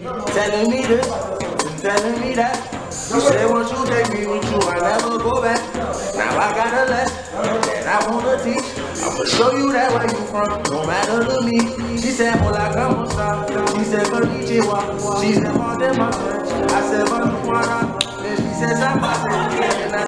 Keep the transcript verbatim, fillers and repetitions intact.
telling me this, telling me that. You said once you take me with you, I never go back. Now I got a lesson that I wanna teach. I'ma show you that where you from, no matter to me. She said, hola, como esta? She said, konnichiwa. She said, pardon my French. I said, bonjour. Then she said, somebody.